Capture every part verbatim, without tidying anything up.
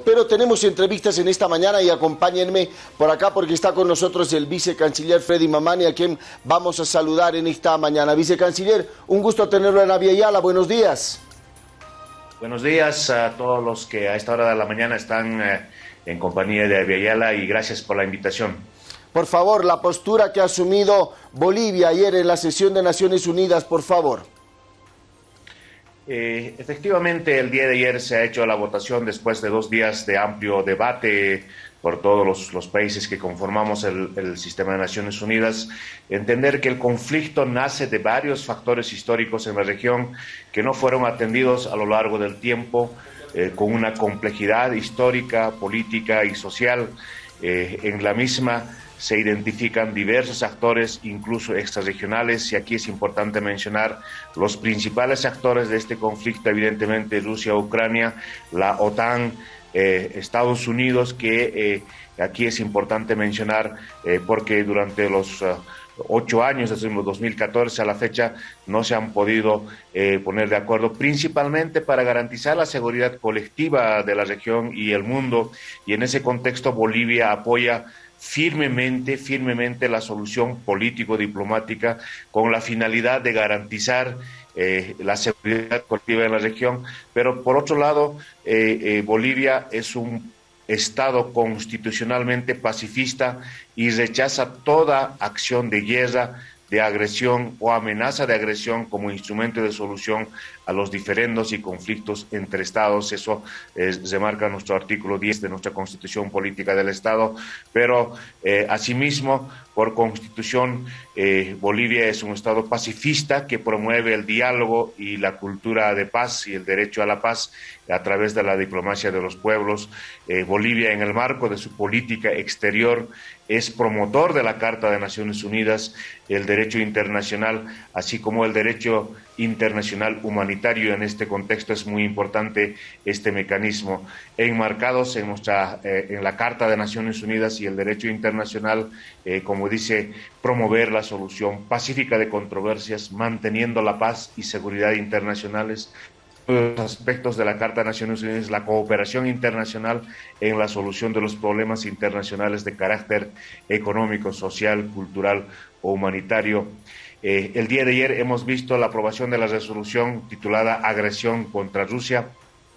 pero tenemos entrevistas en esta mañana y acompáñenme por acá porque está con nosotros el vicecanciller Freddy Mamani, a quien vamos a saludar en esta mañana. Vicecanciller, un gusto tenerlo en Abya Yala. Buenos días. Buenos días a todos los que a esta hora de la mañana están eh, en compañía de Abya Yala y gracias por la invitación. Por favor, la postura que ha asumido Bolivia ayer en la sesión de Naciones Unidas, por favor. Eh, efectivamente, el día de ayer se ha hecho la votación después de dos días de amplio debate por todos los, los países que conformamos el, el sistema de Naciones Unidas, entender que el conflicto nace de varios factores históricos en la región que no fueron atendidos a lo largo del tiempo, eh, con una complejidad histórica, política y social. Eh, en la misma se identifican diversos actores, incluso extrarregionales, y aquí es importante mencionar los principales actores de este conflicto, evidentemente Rusia, Ucrania, la OTAN, eh, Estados Unidos, que eh, aquí es importante mencionar eh, porque durante los uh, ocho años, desde el dos mil catorce a la fecha, no se han podido eh, poner de acuerdo, principalmente para garantizar la seguridad colectiva de la región y el mundo, y en ese contexto Bolivia apoya firmemente, firmemente la solución político-diplomática con la finalidad de garantizar eh, la seguridad colectiva en la región, pero por otro lado, eh, eh, Bolivia es un Estado constitucionalmente pacifista y rechaza toda acción de guerra, de agresión o amenaza de agresión como instrumento de solución a los diferendos y conflictos entre Estados. Eso eh, remarca nuestro artículo diez de nuestra Constitución Política del Estado, pero eh, asimismo, por Constitución, eh, Bolivia es un Estado pacifista que promueve el diálogo y la cultura de paz y el derecho a la paz a través de la diplomacia de los pueblos. Eh, Bolivia, en el marco de su política exterior, es promotor de la Carta de Naciones Unidas, el derecho internacional, así como el derecho internacional humanitario. En este contexto es muy importante este mecanismo. Enmarcados en, nuestra, eh, en la Carta de Naciones Unidas y el derecho internacional, eh, como dice, promover la solución pacífica de controversias, manteniendo la paz y seguridad internacionales. Los aspectos de la Carta de Naciones Unidas, la cooperación internacional en la solución de los problemas internacionales de carácter económico, social, cultural o humanitario. Eh, el día de ayer hemos visto la aprobación de la resolución titulada Agresión contra Rusia.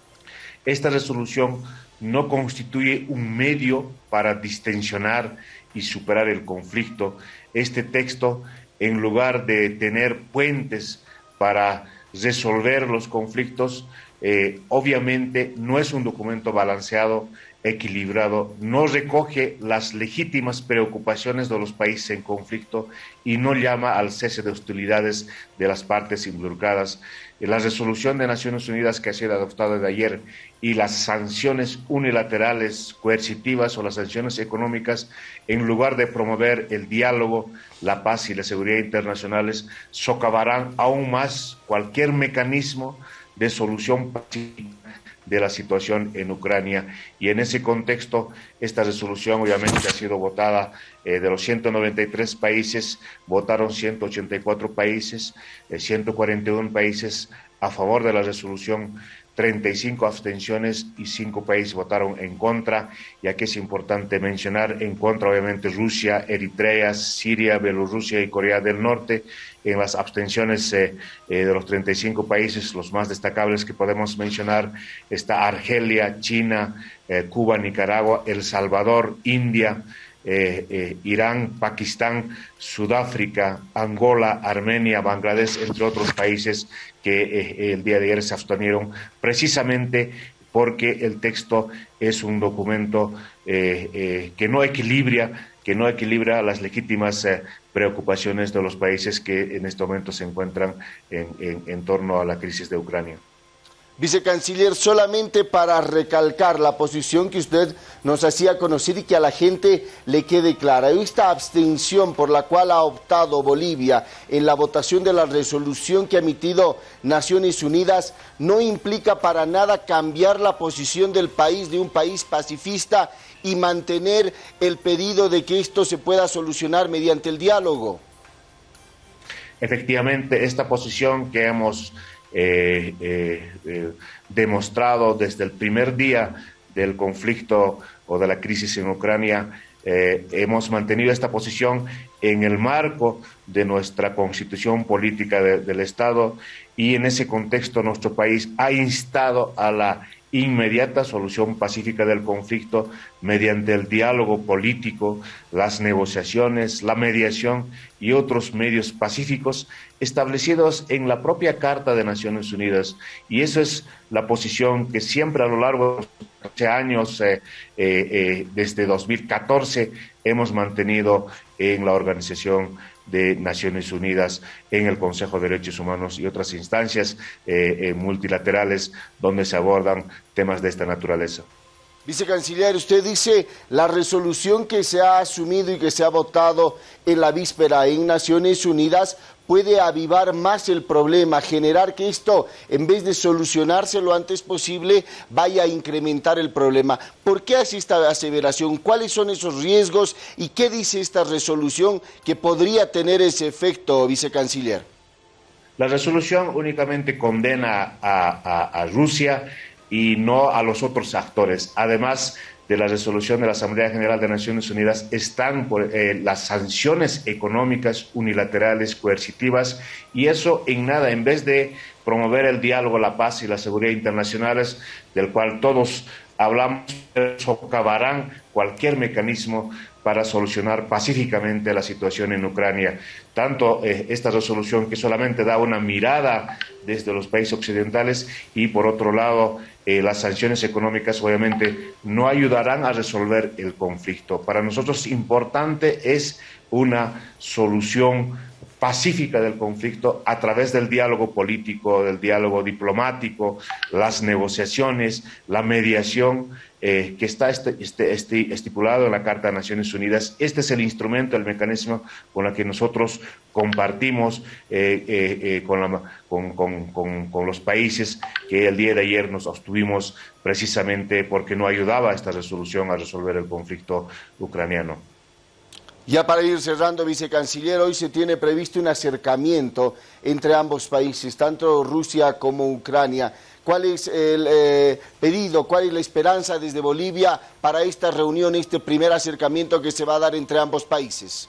Esta resolución no constituye un medio para distensionar y superar el conflicto. Este texto, en lugar de tener puentes para resolver los conflictos, eh, obviamente no es un documento balanceado, equilibrado, no recoge las legítimas preocupaciones de los países en conflicto y no llama al cese de hostilidades de las partes involucradas. La resolución de Naciones Unidas que ha sido adoptada de ayer y las sanciones unilaterales, coercitivas o las sanciones económicas, en lugar de promover el diálogo, la paz y la seguridad internacionales, socavarán aún más cualquier mecanismo de solución pacífica de la situación en Ucrania. Y en ese contexto, esta resolución obviamente ha sido votada, eh, de los ciento noventa y tres países, votaron ciento ochenta y cuatro países, eh, ciento cuarenta y uno países a favor de la resolución, treinta y cinco abstenciones y cinco países votaron en contra. Y aquí es importante mencionar en contra obviamente Rusia, Eritrea, Siria, Bielorrusia y Corea del Norte. En las abstenciones eh, eh, de los treinta y cinco países, los más destacables que podemos mencionar está Argelia, China, eh, Cuba, Nicaragua, El Salvador, India, eh, eh, Irán, Pakistán, Sudáfrica, Angola, Armenia, Bangladesh, entre otros países que eh, el día de ayer se abstuvieron precisamente porque el texto es un documento eh, eh, que no equilibra, que no equilibra las legítimas eh, preocupaciones de los países que en este momento se encuentran en, en, en torno a la crisis de Ucrania. Vicecanciller, solamente para recalcar la posición que usted nos hacía conocer y que a la gente le quede clara. Esta abstención por la cual ha optado Bolivia en la votación de la resolución que ha emitido Naciones Unidas no implica para nada cambiar la posición del país, de un país pacifista, y mantener el pedido de que esto se pueda solucionar mediante el diálogo. Efectivamente, esta posición que hemos Eh, eh, eh, demostrado desde el primer día del conflicto o de la crisis en Ucrania, eh, hemos mantenido esta posición en el marco de nuestra constitución política de, del Estado, y en ese contexto nuestro país ha instado a la inmediata solución pacífica del conflicto mediante el diálogo político, las negociaciones, la mediación y otros medios pacíficos establecidos en la propia Carta de Naciones Unidas. Y eso es la posición que siempre a lo largo de los años, eh, eh, eh, desde dos mil catorce, hemos mantenido en la Organización de Naciones Unidas, en el Consejo de Derechos Humanos y otras instancias eh, eh, multilaterales donde se abordan temas de esta naturaleza. Vicecanciller, usted dice la resolución que se ha asumido y que se ha votado en la víspera en Naciones Unidas puede avivar más el problema, generar que esto, en vez de solucionarse lo antes posible, vaya a incrementar el problema. ¿Por qué hace esta aseveración? ¿Cuáles son esos riesgos y qué dice esta resolución que podría tener ese efecto, vicecanciller? La resolución únicamente condena a, a, a Rusia y no a los otros actores. Además de la resolución de la Asamblea General de Naciones Unidas están por, eh, las sanciones económicas unilaterales coercitivas, y eso en nada, en vez de promover el diálogo, la paz y la seguridad internacionales, del cual todos hablamos, socavarán cualquier mecanismo para solucionar pacíficamente la situación en Ucrania. Tanto eh, esta resolución, que solamente da una mirada desde los países occidentales, y por otro lado eh, las sanciones económicas obviamente no ayudarán a resolver el conflicto. Para nosotros importante es una solución pacífica del conflicto a través del diálogo político, del diálogo diplomático, las negociaciones, la mediación, eh, que está este, este, este, estipulado en la Carta de Naciones Unidas. Este es el instrumento, el mecanismo con el que nosotros compartimos eh, eh, eh, con, la, con, con, con, con los países que el día de ayer nos abstuvimos precisamente porque no ayudaba esta resolución a resolver el conflicto ucraniano. Ya para ir cerrando, vicecanciller, hoy se tiene previsto un acercamiento entre ambos países, tanto Rusia como Ucrania. ¿Cuál es el eh, pedido, cuál es la esperanza desde Bolivia para esta reunión, este primer acercamiento que se va a dar entre ambos países?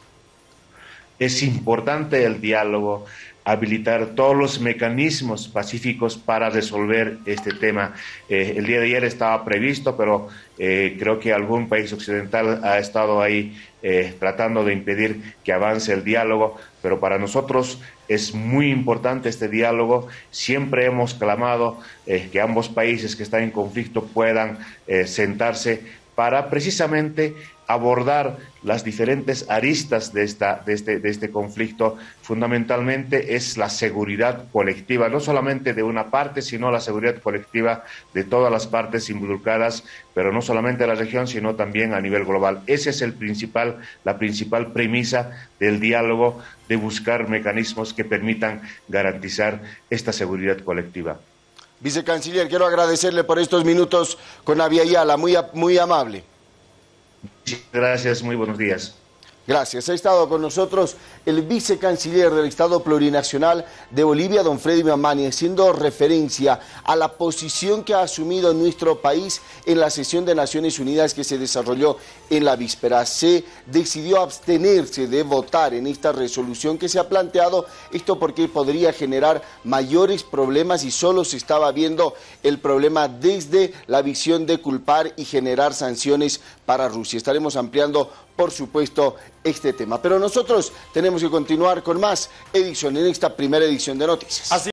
Es importante el diálogo, habilitar todos los mecanismos pacíficos para resolver este tema. Eh, el día de ayer estaba previsto, pero eh, creo que algún país occidental ha estado ahí eh, tratando de impedir que avance el diálogo, pero para nosotros es muy importante este diálogo. Siempre hemos clamado eh, que ambos países que están en conflicto puedan eh, sentarse para precisamente abordar las diferentes aristas de, esta, de, este, de este conflicto. Fundamentalmente es la seguridad colectiva, no solamente de una parte, sino la seguridad colectiva de todas las partes involucradas, pero no solamente de la región, sino también a nivel global. Esa es el principal, la principal premisa del diálogo, de buscar mecanismos que permitan garantizar esta seguridad colectiva. Vicecanciller, quiero agradecerle por estos minutos con Avia Yala, muy, muy amable. Gracias, muy buenos días. Gracias. Ha estado con nosotros el vicecanciller del Estado Plurinacional de Bolivia, don Freddy Mamani, haciendo referencia a la posición que ha asumido nuestro país en la sesión de Naciones Unidas que se desarrolló en la víspera. Se decidió abstenerse de votar en esta resolución que se ha planteado, esto porque podría generar mayores problemas y solo se estaba viendo el problema desde la visión de culpar y generar sanciones para Rusia. Estaremos ampliando, por supuesto, este tema. Pero nosotros tenemos que continuar con más edición en esta primera edición de Noticias. Así